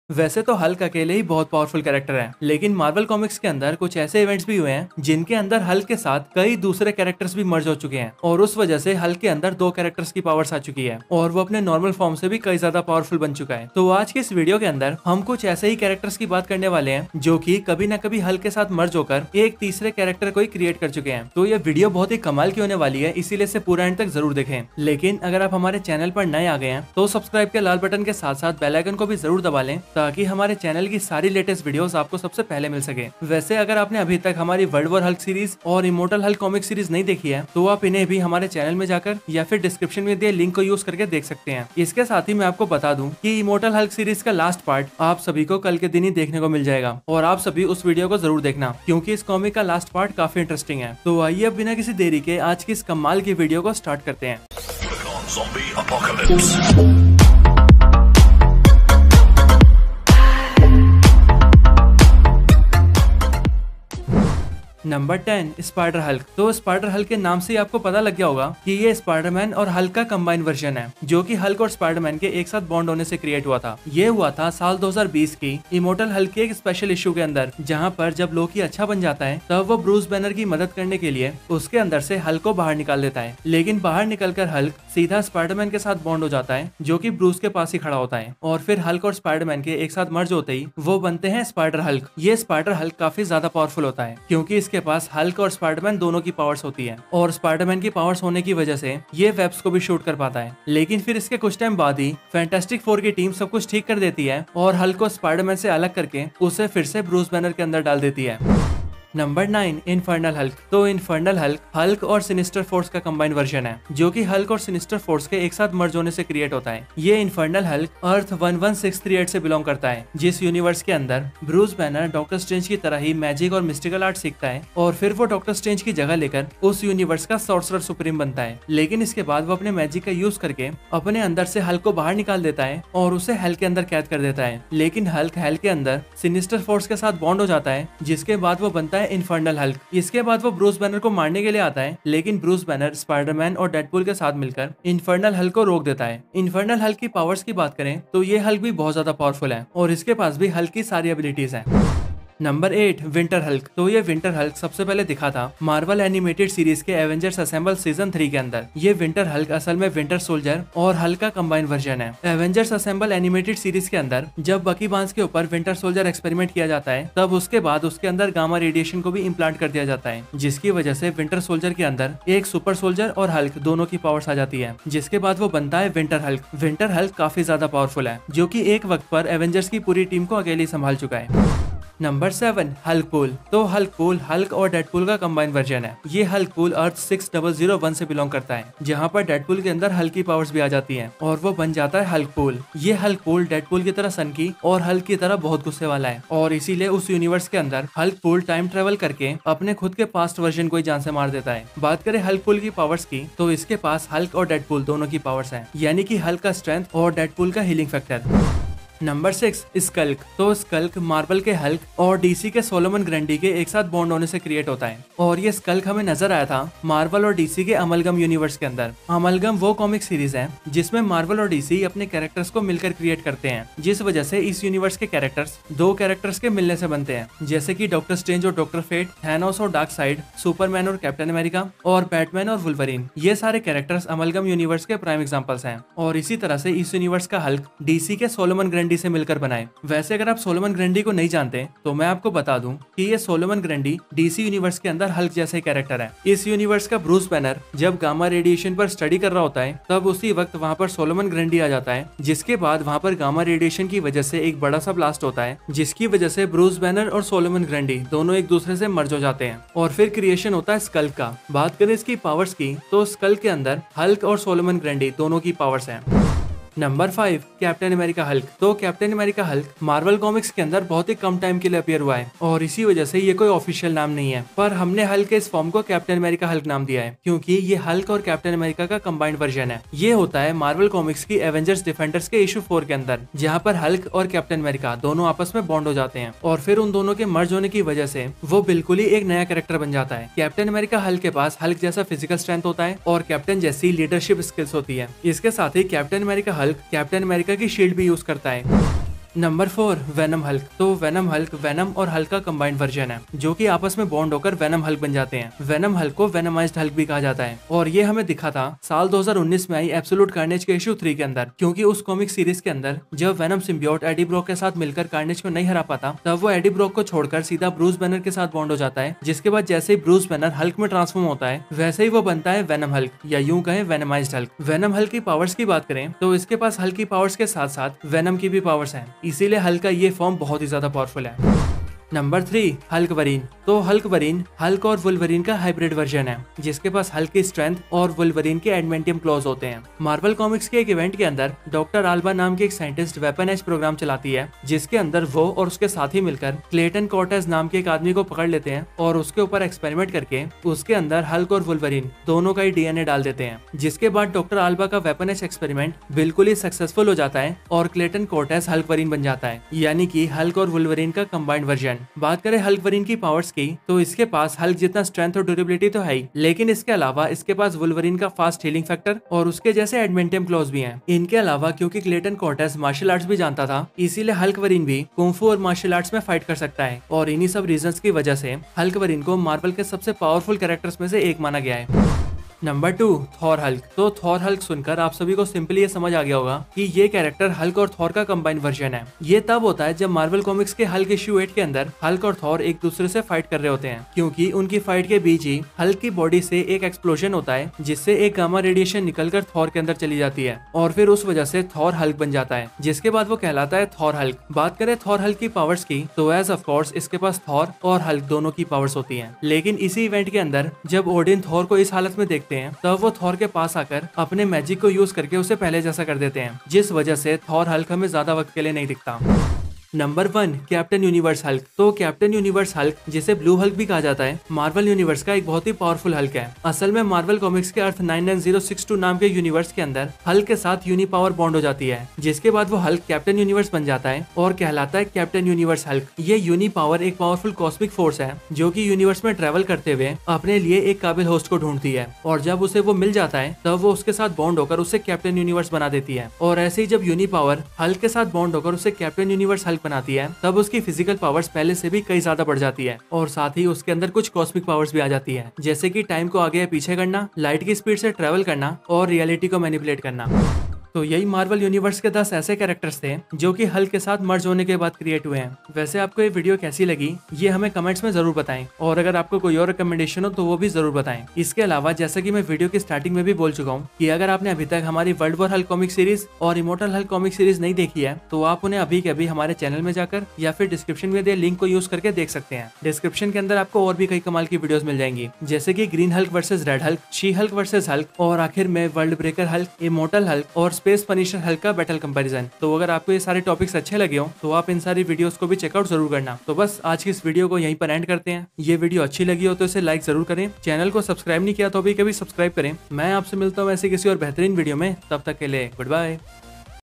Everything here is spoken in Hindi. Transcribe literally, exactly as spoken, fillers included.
वैसे तो हल्क अकेले ही बहुत पावरफुल कैरेक्टर है, लेकिन मार्वल कॉमिक्स के अंदर कुछ ऐसे इवेंट्स भी हुए हैं जिनके अंदर हल्क के साथ कई दूसरे कैरेक्टर्स भी मर्ज हो चुके हैं और उस वजह से हल्क के अंदर दो कैरेक्टर्स की पावर्स आ चुकी है और वो अपने नॉर्मल फॉर्म से भी कई ज्यादा पावरफुल बन चुका है। तो आज के इस वीडियो के अंदर हम कुछ ऐसे ही कैरेक्टर्स की बात करने वाले हैं जो कि कभी ना कभी हल्क के साथ मर्ज होकर एक तीसरे कैरेक्टर को ही क्रिएट कर चुके हैं। तो ये वीडियो बहुत ही कमाल की होने वाली है, इसीलिए इसे पूरा एंड तक जरूर देखें। लेकिन अगर आप हमारे चैनल पर नए आ गए हैं तो सब्सक्राइब के लाल बटन के साथ साथ बेल आइकन को भी जरूर दबा लें ताकि हमारे चैनल की सारी लेटेस्ट वीडियोस आपको सबसे पहले मिल सके। वैसे अगर आपने अभी तक हमारी वर्ल्ड वॉर हल्क सीरीज और इमोर्टल हल्क कॉमिक सीरीज नहीं देखी है तो आप इन्हें भी हमारे चैनल में जाकर या फिर डिस्क्रिप्शन में दिए लिंक को यूज करके देख सकते हैं। इसके साथ ही मैं आपको बता दूं कि इमोर्टल हल्क सीरीज का लास्ट पार्ट आप सभी को कल के दिन ही देखने को मिल जाएगा और आप सभी उस वीडियो को जरूर देखना क्योंकि इस कॉमिक का लास्ट पार्ट काफी इंटरेस्टिंग है। तो आइए अब बिना किसी देरी के आज की इस कमाल की वीडियो को स्टार्ट करते हैं। Number ten, Spider Hulk. तो स्पाइडर हल्क के नाम से ही आपको पता लग गया होगा कि ये स्पाइडरमैन और हल्क का कंबाइन वर्जन है जो कि हल्क और स्पाइडरमैन के एक साथ बॉन्ड होने से क्रिएट हुआ था। ये हुआ था साल दो हज़ार बीस की इमोर्टल हल्क के एक स्पेशल इशू के अंदर, जहां पर जब लोकी अच्छा बन जाता है तब वो ब्रूस बैनर की मदद करने के लिए उसके अंदर से हल्क को बाहर निकाल देता है। लेकिन बाहर निकलकर हल्क सीधा स्पाइडरमैन के साथ बॉन्ड हो जाता है जो कि ब्रूस के पास ही खड़ा होता है और फिर हल्क और स्पाइडरमैन के एक साथ मर्ज होते ही वो बनते हैं स्पाइडर हल्क। ये स्पाइडर हल्क काफी ज्यादा पावरफुल होता है क्योंकि इसके पास हल्क और स्पाइडरमैन दोनों की पावर्स होती है और स्पाइडरमैन की पावर्स होने की वजह से ये वेब्स को भी शूट कर पाता है। लेकिन फिर इसके कुछ टाइम बाद ही फैंटास्टिक फोर की टीम सब कुछ ठीक कर देती है और हल्क को स्पाइडरमैन से अलग करके उसे फिर से ब्रूस बैनर के अंदर डाल देती है। Number nine, Infernal Hulk. तो इनफर्नल हल्क हल्क और सिनिस्टर फोर्स का कंबाइन वर्जन है जो कि हल्क और सिनिस्टर फोर्स के एक साथ मर्ज होने से क्रिएट होता है। ये Infernal Hulk Earth one one six three eight से बिलोंग करता है, जिस यूनिवर्स के अंदर ब्रूस बैनर डॉक्टर स्ट्रेंज की तरह ही मैजिक और मिस्टिकल आर्ट सीखता है और फिर वो डॉक्टर स्ट्रेंज की जगह लेकर उस यूनिवर्स का सॉर्सरर सुप्रीम बनता है। लेकिन इसके बाद वो अपने मैजिक का यूज करके अपने अंदर से हल्क को बाहर निकाल देता है और उसे हल्क के अंदर कैद कर देता है। लेकिन हल्क हल्क के अंदर सिनिस्टर फोर्स के साथ बॉन्ड हो जाता है जिसके बाद वो बनता है इनफर्नल हल्क। इसके बाद वो ब्रूस बैनर को मारने के लिए आता है, लेकिन ब्रूस बैनर स्पाइडरमैन और डेडपूल के साथ मिलकर इनफर्नल हल्क को रोक देता है। इनफर्नल हल्क की पावर्स की बात करें तो ये हल्क भी बहुत ज्यादा पावरफुल है और इसके पास भी हल्क की सारी एबिलिटीज हैं। Number eight, Winter Hulk. तो ये विंटर हल्क सबसे पहले दिखा था मार्वल एनिमेटेड सीरीज के एवेंजर्स असेंबल सीजन थ्री के अंदर। ये विंटर हल्क असल में विंटर सोल्जर और हल्क का कंबाइन वर्जन है। एवेंजर्स असेंबल एनिमेटेड सीरीज के अंदर जब बकी बांस के ऊपर विंटर सोल्जर एक्सपेरिमेंट किया जाता है तब उसके बाद उसके अंदर गामा रेडिएशन को भी इम्प्लांट कर दिया जाता है, जिसकी वजह से विंटर सोल्जर के अंदर एक सुपर सोल्जर और हल्क दोनों की पावर्स आ जाती है, जिसके बाद वो बनता है विंटर हल्क। विंटर हल्क काफी ज्यादा पावरफुल है जो की एक वक्त पर एवेंजर्स की पूरी टीम को अकेले संभाल चुका है। Number seven, Hulkpool. तो हल्कपूल हल्क और डेडपूल का कंबाइन वर्जन है। ये Hulkpool Earth six double zero one से बिलोंग करता है, जहाँ पर डेडपूल के अंदर हल्क की पावर्स भी आ जाती हैं और वो बन जाता है हल्कपूल। ये हल्कपूल डेडपूल की तरह सनकी और हल्क की तरह बहुत गुस्से वाला है और इसीलिए उस यूनिवर्स के अंदर हल्कपूल टाइम ट्रेवल करके अपने खुद के पास्ट वर्जन को ही जान से मार देता है। बात करें हल्कपूल की पावर्स की तो इसके पास हल्क और डेडपूल दोनों की पावर्स है, यानी कि हल्क का स्ट्रेंथ और डेडपूल का healing factor. Number six, Skulk. तो स्कल्क मार्वल के हल्क और डीसी के सोलोमन ग्रैंडी के एक साथ बॉन्ड होने से क्रिएट होता है और ये स्कल्क हमें नजर आया था मार्वल और डीसी के अमलगम यूनिवर्स के अंदर। अमलगम वो कॉमिक सीरीज है जिसमें मार्वल और डीसी अपने कैरेक्टर्स को मिलकर क्रिएट करते हैं, जिस वजह से इस यूनिवर्स के कैरेक्टर्स दो कैरेक्टर्स के मिलने से बनते हैं, जैसे की डॉक्टर स्ट्रेंज और डॉक्टर फेट, थैनोस और डार्क साइड, सुपरमैन और कैप्टन अमेरिका और बैटमैन और वुल्वरीन। ये सारे कैरेक्टर्स अमलगम यूनिवर्स के प्राइम एग्जाम्पल्स हैं और इसी तरह से इस यूनिवर्स का हल्क डीसी के सोलोमन ग्रैंडी से मिलकर बनाए। वैसे अगर आप सोलोमन ग्रैंडी को नहीं जानते तो मैं आपको बता दूं कि ये सोलोमन ग्रैंडी डीसी यूनिवर्स के अंदर हल्क जैसे कैरेक्टर है। इस यूनिवर्स का ब्रूस बैनर जब गामा रेडिएशन पर स्टडी कर रहा होता है तब उसी वक्त वहाँ पर सोलोमन ग्रैंडी आ जाता है, जिसके बाद वहाँ पर गामा रेडिएशन की वजह से एक बड़ा सा ब्लास्ट होता है, जिसकी वजह से ब्रूस बैनर और सोलोमन ग्रैंडी दोनों एक दूसरे से मर्ज हो जाते हैं और फिर क्रिएशन होता है स्कल्क का। बात करें इसकी पावर्स की तो स्कल्क के अंदर हल्क और सोलोमन ग्रैंडी दोनों की पावर्स हैं। Number five, Captain America Hulk. तो Captain America Hulk Marvel Comics के अंदर बहुत ही कम टाइम के लिए अपीयर हुआ है और इसी वजह से ये कोई ऑफिशियल नाम नहीं है, पर हमने हल्क के इस फॉर्म को कैप्टन अमेरिका हल्क नाम दिया है क्योंकि ये हल्क और कैप्टन अमेरिका का कंबाइंड वर्जन है। ये होता है मार्वल कॉमिक्स की एवेंजर्स डिफेंडर्स के इशू फोर के अंदर, जहाँ पर हल्क और कैप्टन अमेरिका दोनों आपस में बॉन्ड हो जाते हैं और फिर उन दोनों के मर्ज होने की वजह से वो बिल्कुल ही एक नया कैरेक्टर बन जाता है। कैप्टन अमेरिका हल्क के पास हल्क जैसा फिजिकल स्ट्रेंथ होता है और कैप्टन जैसी लीडरशिप स्किल्स होती है। इसके साथ ही Captain America Hulk Captain America की शील्ड भी यूज करता है। Number four, Venom Hulk. तो वेनम हल्क वेनम और हल्क का कंबाइंड वर्जन है जो कि आपस में बॉन्ड होकर वेनम हल्क बन जाते हैं। वेनम हल्क को वेनमाइज्ड हल्क भी कहा जाता है और ये हमें दिखा था साल दो हज़ार उन्नीस में आई एब्सोल्यूट कार्नेज के इशू थ्री के अंदर, क्योंकि उस कॉमिक सीरीज के अंदर जब वेनम सिम्बियोट एडी ब्रॉक के साथ मिलकर कार्नेज को नहीं हरा पाता तब वो एडी ब्रॉक को छोड़कर सीधा ब्रूस बैनर के साथ बॉन्ड हो जाता है, जिसके बाद जैसे ही ब्रूस बैनर हल्क में ट्रांसफॉर्म होता है वैसे ही वो बनता है वेनम हल्क, या यूं कहें वेनमाइज्ड हल्क। वेनम हल्क की पावर्स की बात करें तो इसके पास हल्क की पावर्स के साथ साथ वेनम की भी पावर्स हैं, इसीलिए हल्क का ये फॉर्म बहुत ही ज्यादा पावरफुल है। Number three, Hulkverine. तो हल्क वरीन हल्क और वुल्वरीन का हाइब्रिड वर्जन है जिसके पास हल्क की स्ट्रेंथ और वुल्वरीन के एडमेंटियम क्लॉज होते हैं। मार्वल कॉमिक्स के एक इवेंट के अंदर डॉक्टर आल्बा नाम की एक साइंटिस्ट वेपन एज प्रोग्राम चलाती है जिसके अंदर वो और उसके साथी मिलकर क्लेटन कॉर्टेज नाम के एक आदमी को पकड़ लेते हैं और उसके ऊपर एक्सपेरिमेंट करके उसके अंदर हल्क और वुल्वरीन दोनों का ही डीएनए डाल देते हैं, जिसके बाद डॉक्टर आल्बा का वेपन एज एक्सपेरिमेंट बिल्कुल ही सक्सेसफुल हो जाता है और क्लेटन कॉर्टेज हल्क वरीन बन जाता है, यानी कि हल्क और वुल्वरीन का कंबाइंड वर्जन। बात करें हल्क वरीन की पावर्स की तो इसके पास हल्क जितना स्ट्रेंथ और ड्यूरेबिलिटी तो है ही, लेकिन इसके अलावा इसके पास वुल्वरीन का फास्ट हीलिंग फैक्टर और उसके जैसे एडमेंटियम क्लॉज भी हैं। इनके अलावा क्योंकि क्लेटन कॉर्टेज मार्शल आर्ट्स भी जानता था इसीलिए हल्क वरीन भी कुंफू और मार्शल आर्ट्स में फाइट कर सकता है, और इन्हीं सब रीजंस की वजह से हल्क वरीन को मार्वल के सबसे पावरफुल कैरेक्टर्स में से एक माना गया है। Number two, Thor Hulk. तो थॉर हल्क सुनकर आप सभी को सिंपली ये समझ आ गया होगा कि ये कैरेक्टर हल्क और थॉर का कंबाइंड वर्जन है। ये तब होता है जब मार्वल कॉमिक्स के हल्क इश्यू एट के अंदर हल्क और थॉर एक दूसरे से फाइट कर रहे होते हैं, क्योंकि उनकी फाइट के बीच ही हल्क की बॉडी से एक एक्सप्लोजन होता है जिससे एक गामा रेडिएशन निकलकर थॉर के अंदर चली जाती है और फिर उस वजह से थॉर हल्क बन जाता है, जिसके बाद वो कहलाता है थॉर हल्क। बात करें थॉर हल्क की पावर्स की तो एज ऑफ कोर्स इसके पास थॉर और हल्क दोनों की पावर्स होती है, लेकिन इसी इवेंट के अंदर जब ओडिन थॉर को इस हालत में देखते हैं तब वो थॉर के पास आकर अपने मैजिक को यूज करके उसे पहले जैसा कर देते हैं, जिस वजह से थॉर हल्क हमें ज्यादा वक्त के लिए नहीं दिखता। Number one, Captain Universe Hulk. तो कैप्टन यूनिवर्स हल्क जिसे ब्लू हल्क भी कहा जाता है मार्वल यूनिवर्स का एक बहुत ही पावरफुल हल्क है। असल में मार्वल कॉमिक्स के Earth nine nine zero six two नाम के यूनिवर्स के अंदर हल्क के साथ यूनी पावर बॉन्ड हो जाती है, जिसके बाद वो हल्क कैप्टन यूनिवर्स बन जाता है और कहलाता है कैप्टन यूनिवर्स हल्क। ये यूनी पावर एक पावरफुल कॉस्मिक फोर्स है जो कि यूनिवर्स में ट्रेवल करते हुए अपने लिए एक काबिल होस्ट को ढूंढती है, और जब उसे वो मिल जाता है तब वो उसके साथ बॉन्ड होकर उसे कैप्टन यूनिवर्स बना देती है। और ऐसे ही जब यूनी पावर हल्क के साथ बॉन्ड होकर उसे कैप्टन यूनिवर्स हल्क बनाती है तब उसकी फिजिकल पावर्स पहले से भी कई ज्यादा बढ़ जाती है, और साथ ही उसके अंदर कुछ कॉस्मिक पावर्स भी आ जाती है, जैसे कि टाइम को आगे या पीछे करना, लाइट की स्पीड से ट्रेवल करना और रियलिटी को मैनिपुलेट करना। तो यही मार्वल यूनिवर्स के दस ऐसे कैरेक्टर्स थे जो कि हल्क के साथ मर्ज होने के बाद क्रिएट हुए हैं। वैसे आपको ये वीडियो कैसी लगी ये हमें कमेंट्स में जरूर बताएं, और अगर आपको कोई और रिकमेंडेशन हो तो वो भी जरूर बताएं। इसके अलावा जैसा कि मैं वीडियो की स्टार्टिंग में भी बोल चुका हूँ कि अगर आपने अभी तक हमारी World War Hulk comic series और इमोर्टल हल्क कॉमिक सीरीज नहीं देखी है तो आप उन्हें अभी के अभी हमारे चैनल में जाकर या फिर डिस्क्रिप्शन में दिए लिंक को यूज करके देख सकते हैं। डिस्क्रिप्शन के अंदर आपको और भी कई कमाल की वीडियोस मिल जाएंगी, जैसे कि Green Hulk versus Red Hulk, She Hulk versus Hulk, और आखिर में World Breaker Hulk, Immortal Hulk और स्पेस पनिशर हल्क का बैटल कंपैरिजन। तो अगर आपको ये सारे टॉपिक्स अच्छे लगे हो तो आप इन सारी वीडियोस को भी चेकआउट जरूर करना। तो बस आज की इस वीडियो को यहीं पर एंड करते हैं। ये वीडियो अच्छी लगी हो तो इसे लाइक जरूर करें, चैनल को सब्सक्राइब नहीं किया तो भी कभी सब्सक्राइब करें। मैं आपसे मिलता हूँ ऐसी किसी और बेहतरीन वीडियो में, तब तक के लिए गुड बाय।